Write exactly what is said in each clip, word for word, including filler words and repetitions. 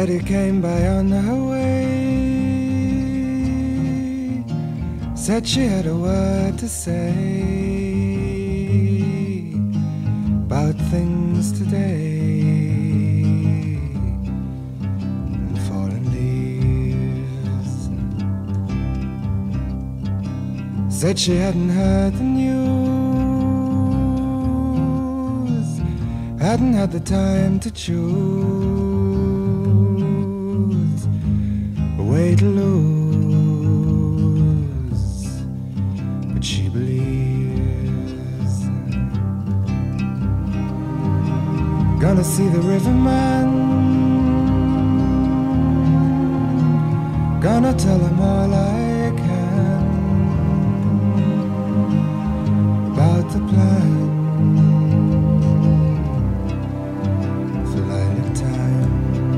Betty came by on her way, said she had a word to say about things today and fallen leaves. Said she hadn't heard the news, hadn't had the time to choose a way to lose, but she believes. Gonna see the riverman, gonna tell him all I can about the plan for lilac time.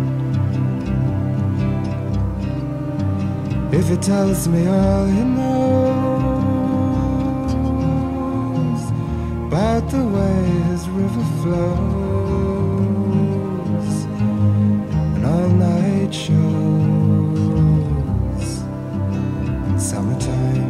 If he tells me all he knows about the way his river flows and all night shows in summertime.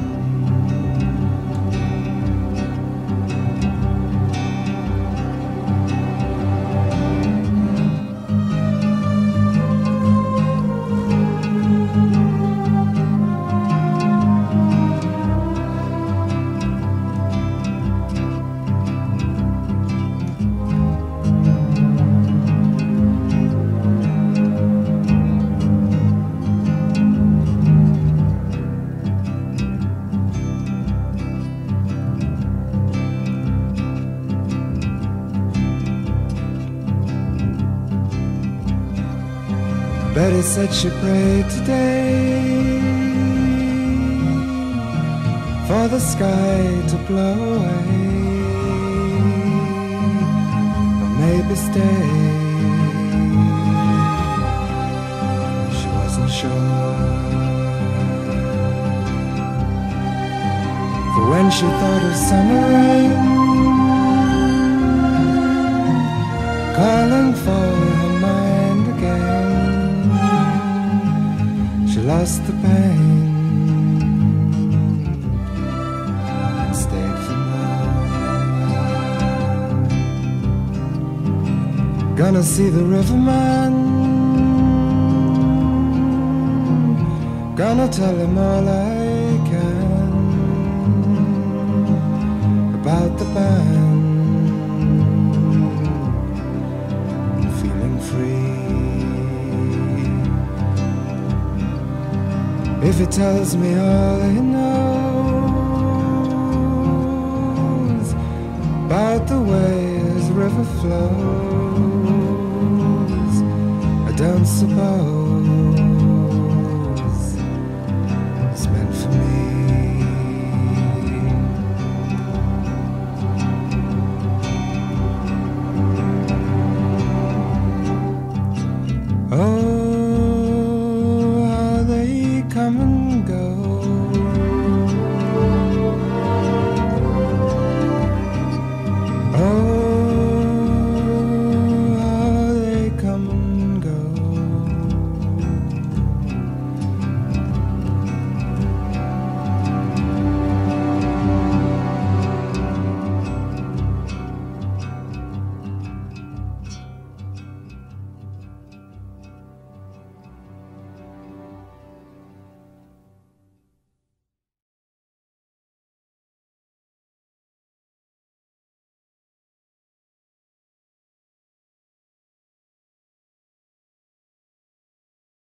Betty said she prayed today for the sky to blow away, or maybe stay. She wasn't sure, for when she thought of summer rain calling for her mind again, she lost the pain and stayed for more. Gonna see the riverman, gonna tell him all I can about the band, feeling free. If he tells me all he knows about the way his river flows, I don't suppose